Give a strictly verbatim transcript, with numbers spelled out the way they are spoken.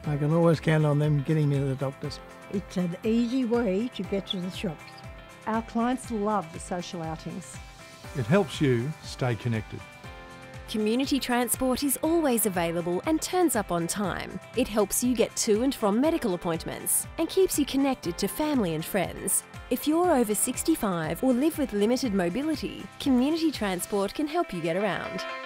I can always count on them getting me to the doctors. It's an easy way to get to the shops. Our clients love the social outings. It helps you stay connected. Community transport is always available and turns up on time. It helps you get to and from medical appointments and keeps you connected to family and friends. If you're over sixty-five or live with limited mobility, community transport can help you get around.